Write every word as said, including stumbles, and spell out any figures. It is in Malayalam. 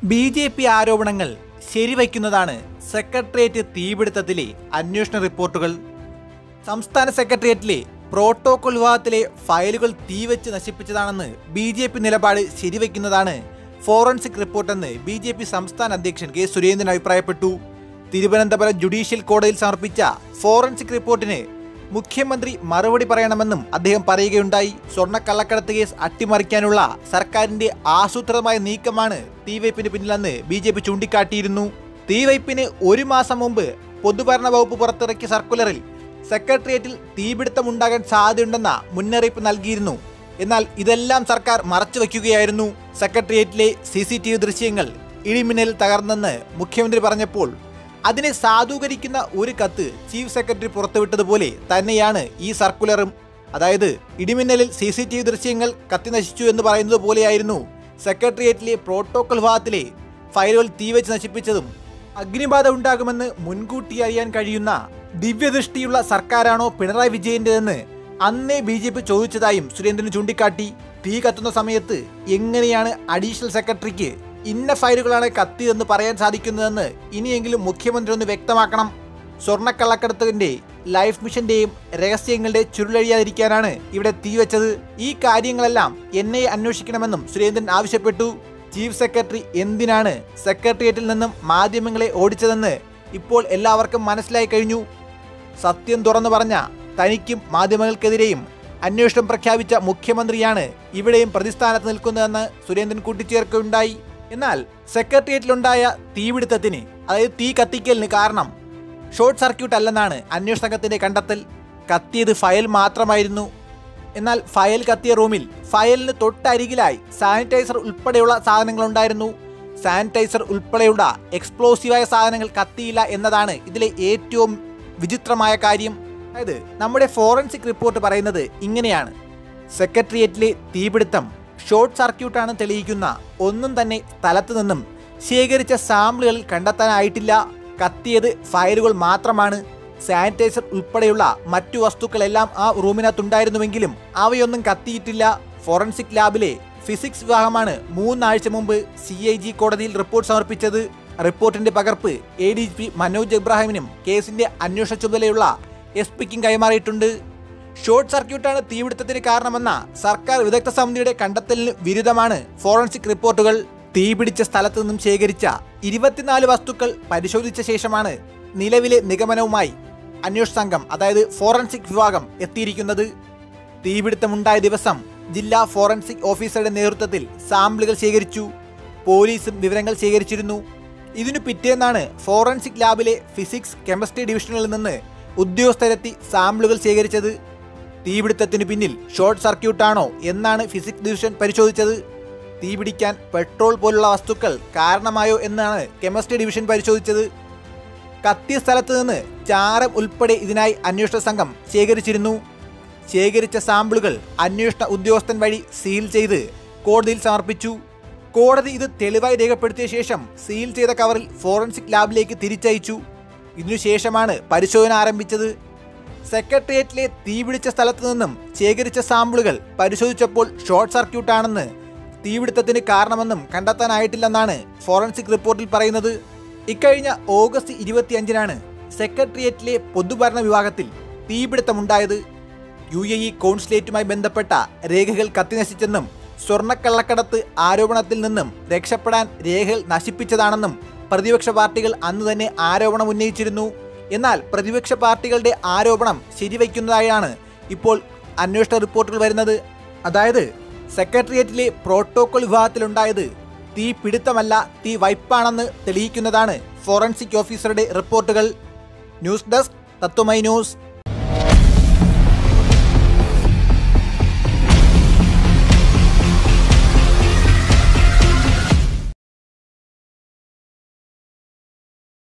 ബി ജെ പി ആരോപണങ്ങൾ ശരിവയ്ക്കുന്നതാണ് സെക്രട്ടേറിയറ്റ് തീപിടുത്തത്തിലെ അന്വേഷണ റിപ്പോർട്ടുകൾ. സംസ്ഥാന സെക്രട്ടേറിയറ്റിലെ പ്രോട്ടോകോൾ വിഭാഗത്തിലെ ഫയലുകൾ തീവച്ച് നശിപ്പിച്ചതാണെന്ന് ബി ജെ പി നിലപാട് ശരിവയ്ക്കുന്നതാണ് ഫോറൻസിക് റിപ്പോർട്ടെന്ന് ബി ജെ പി സംസ്ഥാന അധ്യക്ഷൻ കെ സുരേന്ദ്രൻ അഭിപ്രായപ്പെട്ടു. തിരുവനന്തപുരം ജുഡീഷ്യൽ കോടതിയിൽ സമർപ്പിച്ച ഫോറൻസിക് റിപ്പോർട്ടിന് മുഖ്യമന്ത്രി മറുപടി പറയണമെന്നും അദ്ദേഹം പറയുകയുണ്ടായി. സ്വർണ്ണക്കള്ളക്കടത്ത് കേസ് അട്ടിമറിക്കാനുള്ള സർക്കാരിന്റെ ആസൂത്രിതമായ നീക്കമാണ് തീവയ്പ്പിന് പിന്നിലെന്ന് ബി ജെ പി ചൂണ്ടിക്കാട്ടിയിരുന്നു. തീവയ്പ്പിന് ഒരു മാസം മുമ്പ് പൊതുഭരണ വകുപ്പ് പുറത്തിറക്കിയ സർക്കുലറിൽ സെക്രട്ടേറിയറ്റിൽ തീപിടുത്തമുണ്ടാകാൻ സാധ്യതയുണ്ടെന്ന മുന്നറിയിപ്പ് നൽകിയിരുന്നു. എന്നാൽ ഇതെല്ലാം സർക്കാർ മറച്ചുവെക്കുകയായിരുന്നു. സെക്രട്ടേറിയറ്റിലെ സി സി ടി വി ദൃശ്യങ്ങൾ ഇടിമിന്നലിൽ തകർന്നെന്ന് മുഖ്യമന്ത്രി പറഞ്ഞപ്പോൾ അതിനെ സാധൂകരിക്കുന്ന ഒരു കത്ത് ചീഫ് സെക്രട്ടറി പുറത്തുവിട്ടതുപോലെ തന്നെയാണ് ഈ സർക്കുലറും. അതായത് ഇടിമിന്നലിൽ സി സി ടി വി ദൃശ്യങ്ങൾ കത്തിനശിച്ചു എന്ന് പറയുന്നത് പോലെയായിരുന്നു സെക്രട്ടേറിയറ്റിലെ പ്രോട്ടോകോൾ വിഭാഗത്തിലെ ഫയലുകൾ തീവച്ച് നശിപ്പിച്ചതും. അഗ്നിബാധ ഉണ്ടാകുമെന്ന് മുൻകൂട്ടി അറിയാൻ കഴിയുന്ന ദിവ്യദൃഷ്ടിയുള്ള സർക്കാരാണോ പിണറായി വിജയൻ്റെതെന്ന് അന്നേ ബി ജെ പി ചോദിച്ചതായും സുരേന്ദ്രൻ ചൂണ്ടിക്കാട്ടി. തീ കത്തുന്ന സമയത്ത് എങ്ങനെയാണ് അഡീഷണൽ സെക്രട്ടറിക്ക് ഇന്ന ഫയലുകളാണ് കത്തിയതെന്ന് പറയാൻ സാധിക്കുന്നതെന്ന് ഇനിയെങ്കിലും മുഖ്യമന്ത്രി ഒന്ന് വ്യക്തമാക്കണം. സ്വർണ്ണക്കള്ളക്കടത്തിന്റെ ലൈഫ് മിഷന്റെയും രഹസ്യങ്ങളുടെ ചുരുളഴിയാതിരിക്കാനാണ് ഇവിടെ തീവച്ചത്. ഈ കാര്യങ്ങളെല്ലാം എന്നെ അന്വേഷിക്കണമെന്നും സുരേന്ദ്രൻ ആവശ്യപ്പെട്ടു. ചീഫ് സെക്രട്ടറി എന്തിനാണ് സെക്രട്ടേറിയറ്റിൽ നിന്നും മാധ്യമങ്ങളെ ഓടിച്ചതെന്ന് ഇപ്പോൾ എല്ലാവർക്കും മനസ്സിലായി കഴിഞ്ഞു. സത്യം തുറന്നു പറഞ്ഞ തനിക്കും മാധ്യമങ്ങൾക്കെതിരെയും അന്വേഷണം പ്രഖ്യാപിച്ച മുഖ്യമന്ത്രിയാണ് ഇവിടെയും പ്രതിസ്ഥാനത്ത് നിൽക്കുന്നതെന്ന് സുരേന്ദ്രൻ കൂട്ടിച്ചേർക്കുകയുണ്ടായി. എന്നാൽ സെക്രട്ടേറിയറ്റിലുണ്ടായ തീപിടുത്തത്തിന്, അതായത് തീ കത്തിക്കലിന് കാരണം ഷോർട്ട് സർക്യൂട്ട് അല്ലെന്നാണ് അന്വേഷണ സംഘത്തിന്റെ കണ്ടെത്തൽ. കത്തിയത് ഫയൽ മാത്രമായിരുന്നു. എന്നാൽ ഫയൽ കത്തിയ റൂമിൽ ഫയലിന് തൊട്ടരികിലായി സാനിറ്റൈസർ ഉൾപ്പെടെയുള്ള സാധനങ്ങളുണ്ടായിരുന്നു. സാനിറ്റൈസർ ഉൾപ്പെടെയുള്ള എക്സ്പ്ലോസീവായ സാധനങ്ങൾ കത്തിയില്ല എന്നതാണ് ഇതിലെ ഏറ്റവും വിചിത്രമായ കാര്യം. അതായത് നമ്മുടെ ഫോറൻസിക് റിപ്പോർട്ട് പറയുന്നത് ഇങ്ങനെയാണ്: സെക്രട്ടേറിയറ്റിലെ തീപിടുത്തം ഷോർട്ട് സർക്യൂട്ടാണ് തെളിയിക്കുന്ന ഒന്നും തന്നെ സ്ഥലത്ത് നിന്നും ശേഖരിച്ച സാമ്പിളുകളിൽ കണ്ടെത്താനായിട്ടില്ല. കത്തിയത് ഫയലുകൾ മാത്രമാണ്. സാനിറ്റൈസർ ഉൾപ്പെടെയുള്ള മറ്റു വസ്തുക്കളെല്ലാം ആ റൂമിനകത്തുണ്ടായിരുന്നുവെങ്കിലും അവയൊന്നും കത്തിയിട്ടില്ല. ഫോറൻസിക് ലാബിലെ ഫിസിക്സ് വിഭാഗമാണ് മൂന്നാഴ്ച മുമ്പ് സി ഐ ജി കോടതിയിൽ റിപ്പോർട്ട് സമർപ്പിച്ചത്. റിപ്പോർട്ടിന്റെ പകർപ്പ് A D G P Manoj എബ്രാഹിമിനും കേസിന്റെ അന്വേഷണ ചുമതലയുള്ള എസ് പിക്കും കൈമാറിയിട്ടുണ്ട്. ഷോർട്ട് സർക്യൂട്ടാണ് തീപിടുത്തത്തിന് കാരണമെന്ന സർക്കാർ വിദഗ്ധ സമിതിയുടെ കണ്ടെത്തലിന് വിരുദ്ധമാണ് ഫോറൻസിക് റിപ്പോർട്ടുകൾ. തീപിടിച്ച സ്ഥലത്തു നിന്നും ശേഖരിച്ച ഇരുപത്തിനാല് വസ്തുക്കൾ പരിശോധിച്ച ശേഷമാണ് നിലവിലെ നിഗമനവുമായി അന്വേഷണ സംഘം, അതായത് ഫോറൻസിക് വിഭാഗം എത്തിയിരിക്കുന്നത്. തീപിടുത്തമുണ്ടായ ദിവസം ജില്ലാ ഫോറൻസിക് ഓഫീസറുടെ നേതൃത്വത്തിൽ സാമ്പിളുകൾ ശേഖരിച്ചു. പോലീസും വിവരങ്ങൾ ശേഖരിച്ചിരുന്നു. ഇതിനു പിറ്റേന്നാണ് ഫോറൻസിക് ലാബിലെ ഫിസിക്സ്, കെമിസ്ട്രി ഡിവിഷനുകളിൽ നിന്ന് ഉദ്യോഗസ്ഥരെത്തി സാമ്പിളുകൾ ശേഖരിച്ചത്. തീപിടുത്തത്തിന് പിന്നിൽ ഷോർട്ട് സർക്യൂട്ടാണോ എന്നാണ് ഫിസിക്സ് ഡിവിഷൻ പരിശോധിച്ചത്. തീപിടിക്കാൻ പെട്രോൾ പോലുള്ള വസ്തുക്കൾ കാരണമായോ എന്നാണ് കെമിസ്ട്രി ഡിവിഷൻ പരിശോധിച്ചത്. കത്തിയ സ്ഥലത്ത് നിന്ന് ചാരം ഉൾപ്പെടെ ഇതിനായി അന്വേഷണ സംഘം ശേഖരിച്ചിരുന്നു. ശേഖരിച്ച സാമ്പിളുകൾ അന്വേഷണ ഉദ്യോഗസ്ഥൻ വഴി സീൽ ചെയ്ത് കോടതിയിൽ സമർപ്പിച്ചു. കോടതി ഇത് തെളിവായി രേഖപ്പെടുത്തിയ ശേഷം സീൽ ചെയ്ത കവറിൽ ഫോറൻസിക് ലാബിലേക്ക് തിരിച്ചയച്ചു. ഇതിനുശേഷമാണ് പരിശോധന ആരംഭിച്ചത്. സെക്രട്ടേറിയറ്റിലെ തീപിടിച്ച സ്ഥലത്ത് നിന്നും ശേഖരിച്ച സാമ്പിളുകൾ പരിശോധിച്ചപ്പോൾ ഷോർട്ട് സർക്യൂട്ടാണെന്ന്, തീപിടുത്തത്തിന് കാരണമെന്നും കണ്ടെത്താനായിട്ടില്ലെന്നാണ് ഫോറൻസിക് റിപ്പോർട്ടിൽ പറയുന്നത്. ഇക്കഴിഞ്ഞ ഓഗസ്റ്റ് ഇരുപത്തിയഞ്ചിനാണ് സെക്രട്ടേറിയറ്റിലെ പൊതുഭരണ വിഭാഗത്തിൽ തീപിടുത്തമുണ്ടായത്. യു എ ഇ കോൺസുലേറ്റുമായി ബന്ധപ്പെട്ട രേഖകൾ കത്തിനശിച്ചെന്നും സ്വർണ്ണക്കള്ളക്കടത്ത് ആരോപണത്തിൽ നിന്നും രക്ഷപ്പെടാൻ രേഖകൾ നശിപ്പിച്ചതാണെന്നും പ്രതിപക്ഷ പാർട്ടികൾ അന്ന് തന്നെ ആരോപണം ഉന്നയിച്ചിരുന്നു. എന്നാൽ പ്രതിപക്ഷ പാർട്ടികളുടെ ആരോപണം ശരിവയ്ക്കുന്നതായാണ് ഇപ്പോൾ അന്വേഷണ റിപ്പോർട്ടുകൾ വരുന്നത്. അതായത് സെക്രട്ടേറിയറ്റിലെ പ്രോട്ടോകോൾ വിഭാഗത്തിലുണ്ടായത് തീ പിടുത്തമല്ല, തീ വയ്പാണെന്ന് തെളിയിക്കുന്നതാണ് ഫോറൻസിക് ഓഫീസറുടെ റിപ്പോർട്ടുകൾ. News desk Tatwamayi news.